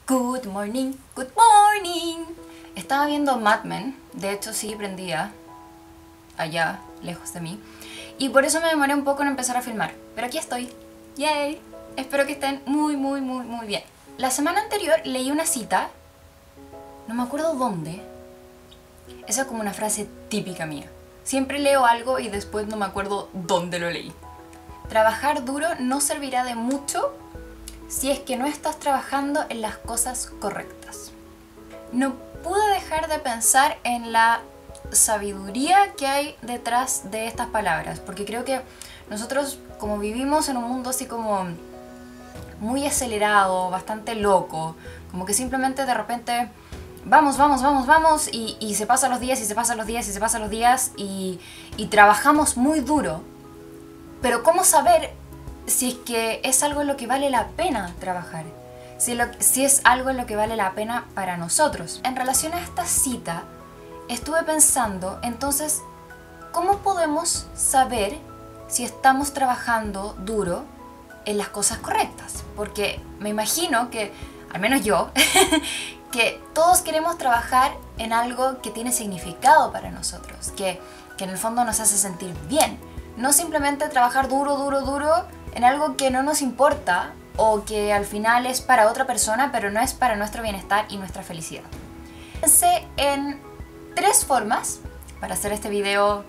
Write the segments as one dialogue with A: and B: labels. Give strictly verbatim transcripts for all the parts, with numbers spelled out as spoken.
A: Good morning, good morning. Estaba viendo Mad Men, de hecho sí prendía allá, lejos de mí, y por eso me demoré un poco en empezar a filmar, pero aquí estoy. Yay. Espero que estén muy muy muy muy bien. La semana anterior leí una cita, no me acuerdo dónde. Esa es como una frase típica mía. Siempre leo algo y después no me acuerdo dónde lo leí. Trabajar duro no servirá de mucho si es que no estás trabajando en las cosas correctas. No pude dejar de pensar en la sabiduría que hay detrás de estas palabras, porque creo que nosotros, como vivimos en un mundo así como muy acelerado, bastante loco, como que simplemente de repente vamos, vamos, vamos, vamos y, y se pasan los días y se pasan los días y se pasan los días y, y trabajamos muy duro, pero ¿cómo saber si es que es algo en lo que vale la pena trabajar? Si, lo, si es algo en lo que vale la pena para nosotros. En relación a esta cita, estuve pensando, entonces, ¿cómo podemos saber si estamos trabajando duro en las cosas correctas? Porque me imagino que, al menos yo, que todos queremos trabajar en algo que tiene significado para nosotros, que, que en el fondo nos hace sentir bien. No simplemente trabajar duro, duro, duro en algo que no nos importa o que al final es para otra persona, pero no es para nuestro bienestar y nuestra felicidad. Pensé en tres formas para hacer este video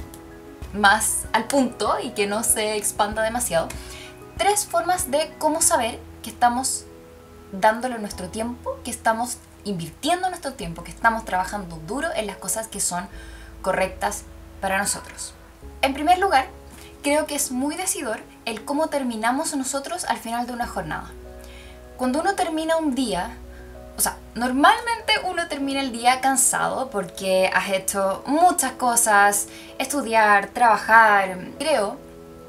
A: más al punto y que no se expanda demasiado. Tres formas de cómo saber que estamos dándole nuestro tiempo, que estamos invirtiendo nuestro tiempo, que estamos trabajando duro en las cosas que son correctas para nosotros. En primer lugar, creo que es muy decidor el cómo terminamos nosotros al final de una jornada. Cuando uno termina un día, o sea, normalmente uno termina el día cansado porque has hecho muchas cosas, estudiar, trabajar. Creo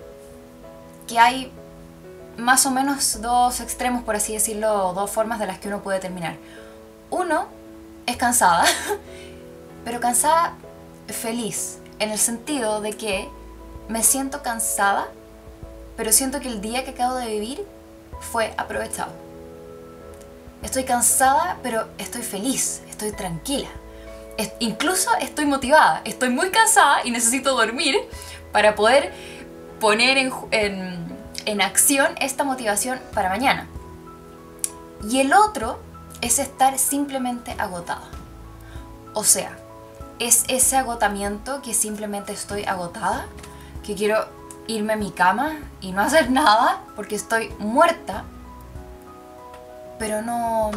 A: que hay más o menos dos extremos, por así decirlo, dos formas de las que uno puede terminar. Uno es cansada, pero cansada feliz, en el sentido de que me siento cansada, pero siento que el día que acabo de vivir fue aprovechado. Estoy cansada, pero estoy feliz, estoy tranquila. Es, incluso estoy motivada, estoy muy cansada y necesito dormir para poder poner en, en, en acción esta motivación para mañana. Y el otro es estar simplemente agotada. O sea, es ese agotamiento que simplemente estoy agotada, que quiero irme a mi cama y no hacer nada porque estoy muerta, pero no,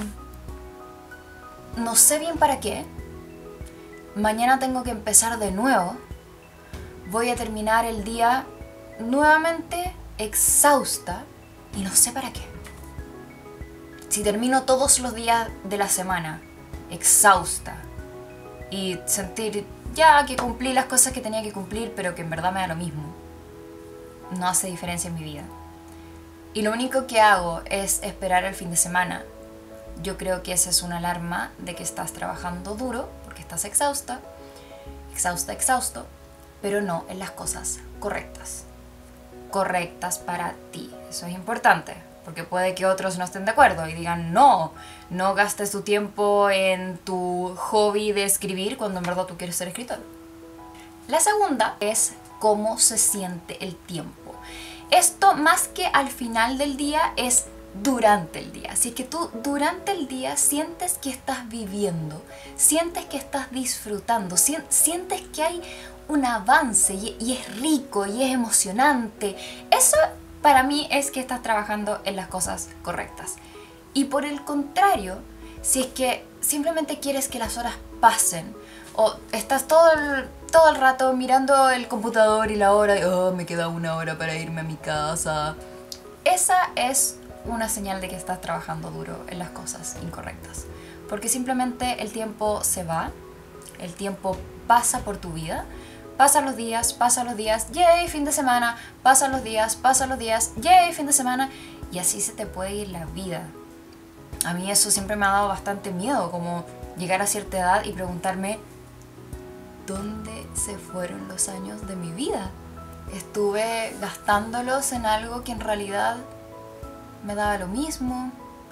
A: no sé bien para qué. Mañana tengo que empezar de nuevo. Voy a terminar el día nuevamente exhausta y no sé para qué. Si termino todos los días de la semana exhausta y sentir ya que cumplí las cosas que tenía que cumplir, pero que en verdad me da lo mismo, no hace diferencia en mi vida, y lo único que hago es esperar el fin de semana, yo creo que esa es una alarma de que estás trabajando duro porque estás exhausta, exhausta, exhausto, pero no en las cosas correctas, correctas para ti. Eso es importante, porque puede que otros no estén de acuerdo y digan no, no gastes tu tiempo en tu hobby de escribir cuando en verdad tú quieres ser escritor. La segunda es cómo se siente el tiempo. Esto, más que al final del día, es durante el día. Así que tú durante el día sientes que estás viviendo, sientes que estás disfrutando, sientes que hay un avance y, y es rico y es emocionante. Eso para mí es que estás trabajando en las cosas correctas. Y por el contrario, si es que simplemente quieres que las horas pasen o estás todo el, todo el rato mirando el computador y la hora y oh, me queda una hora para irme a mi casa, esa es una señal de que estás trabajando duro en las cosas incorrectas, porque simplemente el tiempo se va, el tiempo pasa por tu vida, pasan los días, pasan los días, yay, fin de semana, pasan los días, pasan los días, yay, fin de semana, y así se te puede ir la vida. A mí eso siempre me ha dado bastante miedo, como llegar a cierta edad y preguntarme ¿dónde se fueron los años de mi vida? Estuve gastándolos en algo que en realidad me daba lo mismo,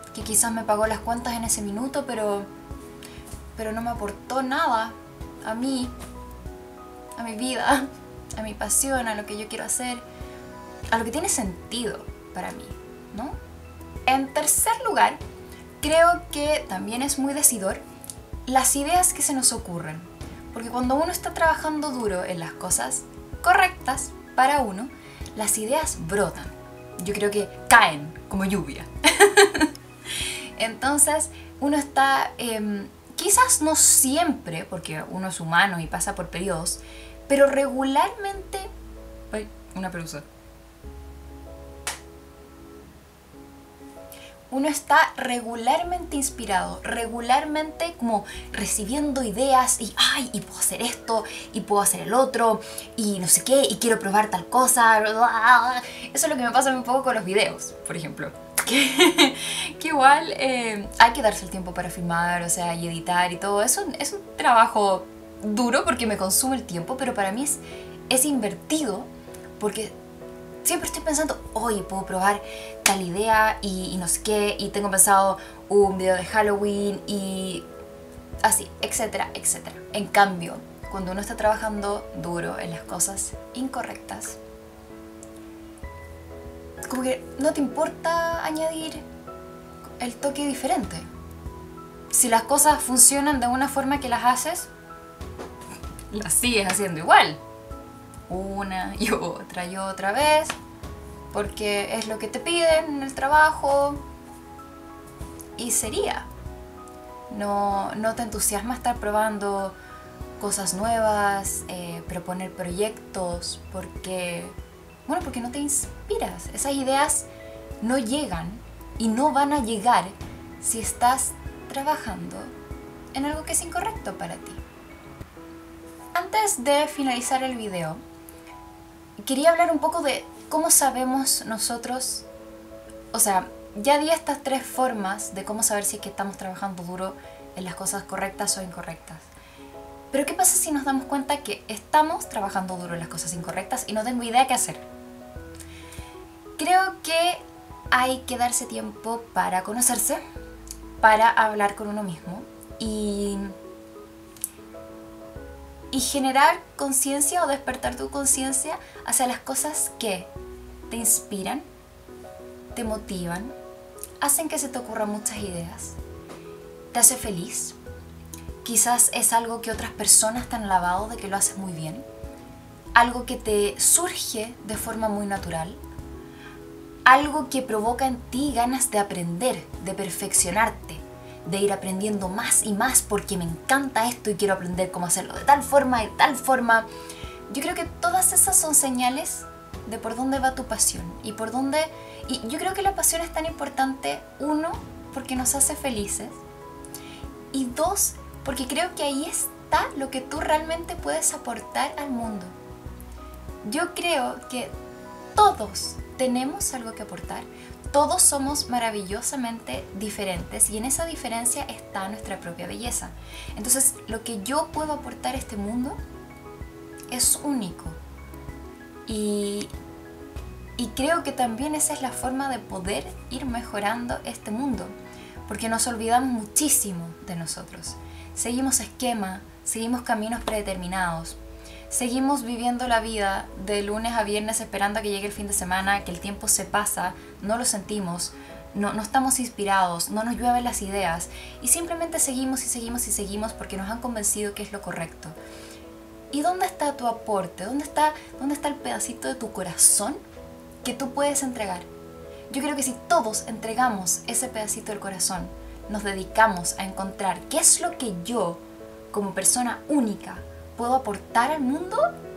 A: que quizás me pagó las cuentas en ese minuto, pero, pero no me aportó nada a mí, a mi vida, a mi pasión, a lo que yo quiero hacer, a lo que tiene sentido para mí, ¿no? En tercer lugar, creo que también es muy decidor las ideas que se nos ocurren. Porque cuando uno está trabajando duro en las cosas correctas para uno, las ideas brotan. Yo creo que caen como lluvia. Entonces, uno está, eh, quizás no siempre, porque uno es humano y pasa por periodos, pero regularmente... Ay, una pelusa. Uno está regularmente inspirado, regularmente como recibiendo ideas y ¡ay! Y puedo hacer esto, y puedo hacer el otro, y no sé qué, y quiero probar tal cosa. Eso es lo que me pasa un poco con los videos, por ejemplo. Que, que igual eh, hay que darse el tiempo para filmar, o sea, y editar y todo. Eso es un trabajo duro porque me consume el tiempo, pero para mí es, es invertido porque siempre estoy pensando, oye, puedo probar tal idea y, y no sé qué, y tengo pensado un video de Halloween y así, etcétera, etcétera. En cambio, cuando uno está trabajando duro en las cosas incorrectas, como que no te importa añadir el toque diferente. Si las cosas funcionan de una forma que las haces, las sigues haciendo igual. Una y otra y otra vez, porque es lo que te piden en el trabajo y sería. No, no te entusiasma estar probando cosas nuevas, eh, proponer proyectos, porque, bueno, porque no te inspiras. Esas ideas no llegan y no van a llegar si estás trabajando en algo que es incorrecto para ti. Antes de finalizar el video, quería hablar un poco de cómo sabemos nosotros, o sea, ya di estas tres formas de cómo saber si es que estamos trabajando duro en las cosas correctas o incorrectas. Pero ¿qué pasa si nos damos cuenta que estamos trabajando duro en las cosas incorrectas y no tengo idea qué hacer? Creo que hay que darse tiempo para conocerse, para hablar con uno mismo y... y generar conciencia o despertar tu conciencia hacia las cosas que te inspiran, te motivan, hacen que se te ocurran muchas ideas, te hace feliz. Quizás es algo que otras personas te han alabado de que lo haces muy bien, algo que te surge de forma muy natural, algo que provoca en ti ganas de aprender, de perfeccionarte, de ir aprendiendo más y más porque me encanta esto y quiero aprender cómo hacerlo de tal forma y de tal forma. Yo creo que todas esas son señales de por dónde va tu pasión y por dónde... Y yo creo que la pasión es tan importante, uno, porque nos hace felices y dos, porque creo que ahí está lo que tú realmente puedes aportar al mundo. Yo creo que todos tenemos algo que aportar. Todos somos maravillosamente diferentes y en esa diferencia está nuestra propia belleza. Entonces, lo que yo puedo aportar a este mundo es único. Y, y creo que también esa es la forma de poder ir mejorando este mundo. Porque nos olvidamos muchísimo de nosotros. Seguimos esquemas, seguimos caminos predeterminados. Seguimos viviendo la vida de lunes a viernes esperando a que llegue el fin de semana, que el tiempo se pasa, no lo sentimos, no, no estamos inspirados, no nos llueven las ideas y simplemente seguimos y seguimos y seguimos porque nos han convencido que es lo correcto. ¿Y dónde está tu aporte? ¿Dónde está, dónde está el pedacito de tu corazón que tú puedes entregar? Yo creo que si todos entregamos ese pedacito del corazón, nos dedicamos a encontrar qué es lo que yo, como persona única, puedo aportar al mundo.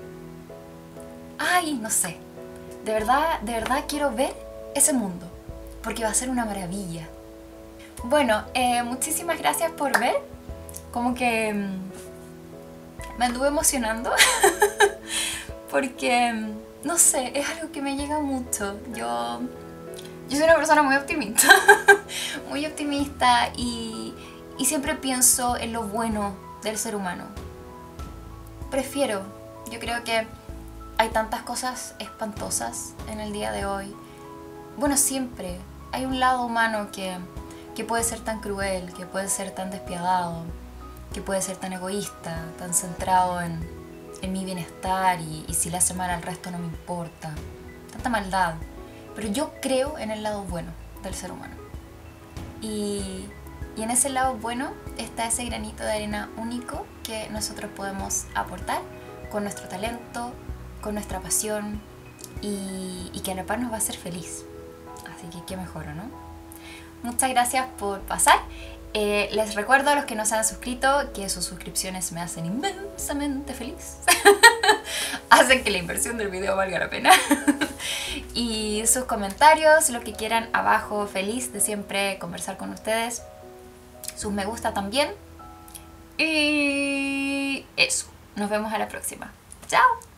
A: Ay, no sé. De verdad, de verdad quiero ver ese mundo, porque va a ser una maravilla. Bueno, eh, muchísimas gracias por ver. Como que mmm, me anduve emocionando, porque, mmm, no sé, es algo que me llega mucho. Yo, yo soy una persona muy optimista, muy optimista y, y siempre pienso en lo bueno del ser humano. Prefiero, yo creo que hay tantas cosas espantosas en el día de hoy. Bueno, siempre hay un lado humano que, que puede ser tan cruel, que puede ser tan despiadado, que puede ser tan egoísta, tan centrado en, en mi bienestar y, y si le hace mal al resto no me importa. Tanta maldad. Pero yo creo en el lado bueno del ser humano. Y, y en ese lado bueno está ese granito de arena único que nosotros podemos aportar con nuestro talento, con nuestra pasión y, y que a la par nos va a hacer feliz. Así que qué mejor, ¿no? Muchas gracias por pasar. Eh, les recuerdo a los que no se han suscrito que sus suscripciones me hacen inmensamente feliz. Hacen que la inversión del video valga la pena. Y sus comentarios, lo que quieran abajo, feliz de siempre conversar con ustedes. Sus me gusta también. Y eso, nos vemos a la próxima. ¡Chao!